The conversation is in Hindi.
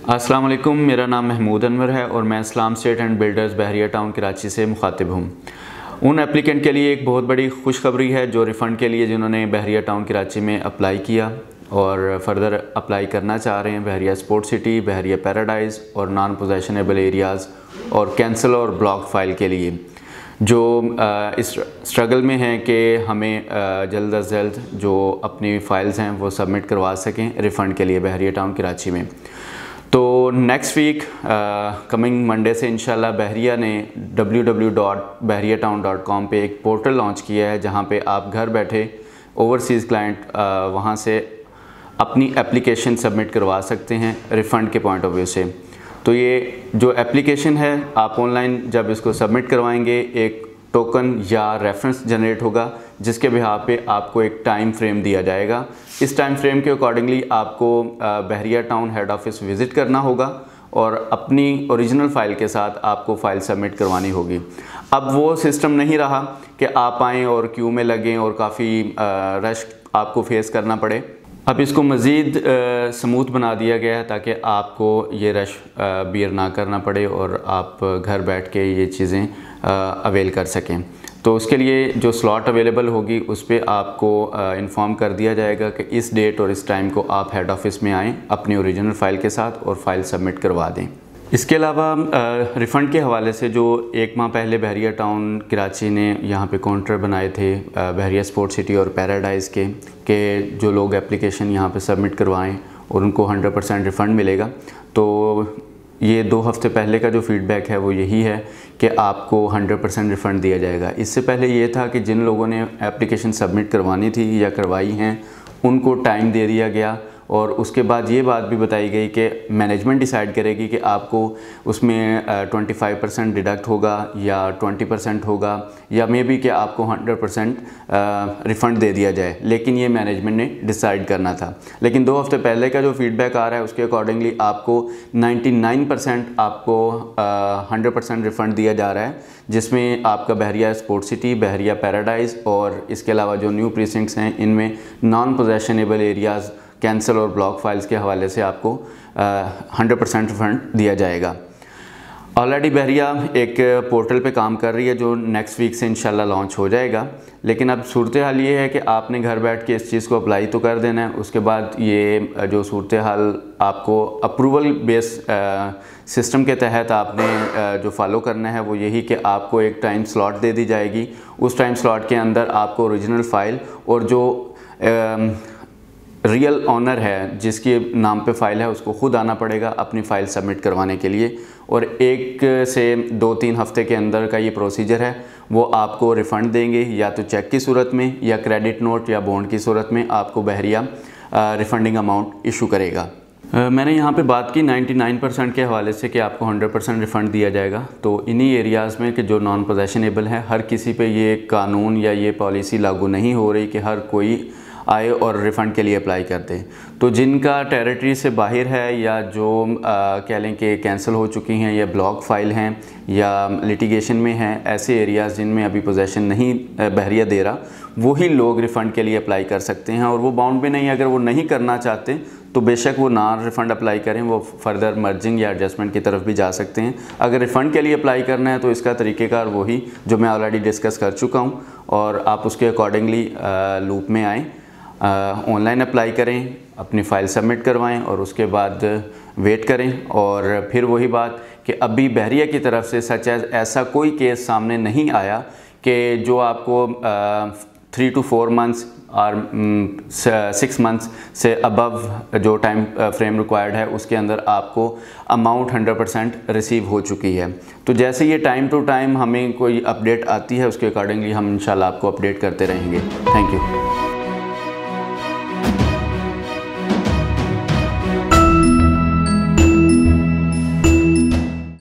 अस्सलाम वालेकुम, मेरा नाम महमूद अनवर है और मैं Salam state and builders Bahria town Karachi से मुखातिब हूँ। उन एप्लीकेंट के लिए एक बहुत बड़ी खुशखबरी है जो रिफ़ंड के लिए जिन्होंने बहरिया टाउन कराची में अप्लाई किया और फर्दर अप्लाई करना चाह रहे हैं Bahria sport city, Bahria paradise और नॉन पोजेशनेबल एरियाज़ और कैंसिल और ब्लॉक फ़ाइल के लिए जो इस स्ट्रगल में हैं कि हमें जल्द अज जल्द जो अपनी फ़ाइल्स हैं वो सबमिट करवा सकें रिफ़ंड के लिए बहरिया टाउन कराची में। तो नेक्स्ट वीक कमिंग मंडे से इंशाल्लाह बहरिया ने www.bahriatown.com पे एक पोर्टल लॉन्च किया है जहां पे आप घर बैठे ओवरसीज़ क्लाइंट वहां से अपनी एप्लीकेशन सबमिट करवा सकते हैं रिफ़ंड के पॉइंट ऑफ व्यू से। तो ये जो एप्लीकेशन है आप ऑनलाइन जब इसको सबमिट करवाएंगे एक टोकन या रेफरेंस जनरेट होगा जिसके बिहाफ पे आपको एक टाइम फ्रेम दिया जाएगा। इस टाइम फ्रेम के अकॉर्डिंगली आपको Bahria town head office visit करना होगा और अपनी ओरिजिनल फ़ाइल के साथ आपको फ़ाइल सबमिट करवानी होगी। अब वो सिस्टम नहीं रहा कि आप आएँ और क्यू में लगें और काफ़ी रश आपको फेस करना पड़े। अब इसको मज़ीद स्मूथ बना दिया गया है ताकि आपको ये रश बियर ना करना पड़े और आप घर बैठ के ये चीज़ें अवेल कर सकें। तो उसके लिए जो स्लॉट अवेलेबल होगी उस पर आपको इन्फॉर्म कर दिया जाएगा कि इस डेट और इस टाइम को आप हेड ऑफ़िस में आएँ अपनी ओरिजिनल फ़ाइल के साथ और फ़ाइल सबमिट करवा दें। इसके अलावा रिफ़ंड के हवाले से जो एक माह पहले बहरिया टाउन कराची ने यहाँ पे काउंटर बनाए थे बहरिया स्पोर्ट सिटी और पैराडाइज़ के जो लोग एप्लीकेशन यहाँ पे सबमिट करवाएं और उनको 100% रिफ़ंड मिलेगा। तो ये 2 हफ़्ते पहले का जो फ़ीडबैक है वो यही है कि आपको 100% रिफ़ंड दिया जाएगा। इससे पहले ये था कि जिन लोगों ने एप्लीकेशन सबमिट करवानी थी या करवाई हैं उनको टाइम दे दिया गया और उसके बाद ये बात भी बताई गई कि मैनेजमेंट डिसाइड करेगी कि आपको उसमें 25% डिडक्ट होगा या 20% होगा या मे बी कि आपको 100% रिफ़ंड दे दिया जाए, लेकिन ये मैनेजमेंट ने डिसाइड करना था। लेकिन 2 हफ़्ते पहले का जो फ़ीडबैक आ रहा है उसके अकॉर्डिंगली आपको 99% आपको 100% रिफ़ंड दिया जा रहा है, जिसमें आपका Bahria sport city, Bahria paradise और इसके अलावा जो न्यू प्रीसिंक्ट्स हैं इनमें नॉन पोजेशनेबल एरियाज़, कैंसिल और ब्लॉक फाइल्स के हवाले से आपको 100% रिफ़ंड दिया जाएगा। ऑलरेडी बहरिया एक पोर्टल पे काम कर रही है जो नेक्स्ट वीक से इंशाल्लाह लॉन्च हो जाएगा। लेकिन अब सूरत हाल ये है कि आपने घर बैठ के इस चीज़ को अप्लाई तो कर देना है, उसके बाद ये जो सूरत हाल आपको अप्रूवल बेस सिस्टम के तहत आपने जो फॉलो करना है वो यही कि आपको एक टाइम स्लॉट दे दी जाएगी। उस टाइम स्लॉट के अंदर आपको ओरिजिनल फ़ाइल और जो रियल ऑनर है जिसके नाम पे फ़ाइल है उसको ख़ुद आना पड़ेगा अपनी फ़ाइल सबमिट करवाने के लिए और 1 से 2-3 हफ़्ते के अंदर का ये प्रोसीजर है। वो आपको रिफ़ंड देंगे या तो चेक की सूरत में या क्रेडिट नोट या बॉन्ड की सूरत में आपको बहरिया रिफ़ंडिंग अमाउंट इशू करेगा। मैंने यहाँ पे बात की 99% के हवाले से कि आपको 100% रिफ़ंड दिया जाएगा। तो इन्हीं एरियाज़ में कि जो नॉन पोजेशनेबल है हर किसी पे ये कानून या ये पॉलिसी लागू नहीं हो रही कि हर कोई आए और रिफ़ंड के लिए अप्लाई करते हैं। तो जिनका टेरिटरी से बाहर है या जो कह लें कि कैंसिल हो चुकी हैं या ब्लॉक फ़ाइल हैं या लिटिगेशन में हैं, ऐसे एरियाज़ जिनमें अभी पोजेशन नहीं बहरिया दे रहा, वही लोग रिफ़ंड के लिए अप्लाई कर सकते हैं और वो बाउंड में नहीं। अगर वो नहीं करना चाहते तो बेशक वो ना रिफ़ंड अप्लाई करें, वो फर्दर मर्जिंग या एडजस्टमेंट की तरफ भी जा सकते हैं। अगर रिफ़ंड के लिए अप्लाई करना है तो इसका तरीक़ेकार वही जो मैं ऑलरेडी डिस्कस कर चुका हूँ और आप उसके अकॉर्डिंगली लूप में आएँ, ऑनलाइन अप्लाई करें, अपनी फ़ाइल सबमिट करवाएं और उसके बाद वेट करें। और फिर वही बात कि अभी बहरिया की तरफ से सच एज़ ऐसा कोई केस सामने नहीं आया कि जो आपको 3 to 4 months और 6 months से अबव जो टाइम फ्रेम रिक्वायर्ड है उसके अंदर आपको अमाउंट 100% रिसीव हो चुकी है। तो जैसे ये टाइम टू टाइम हमें कोई अपडेट आती है उसके अकॉर्डिंगली हम इंशाल्लाह आपको अपडेट करते रहेंगे। Thank you.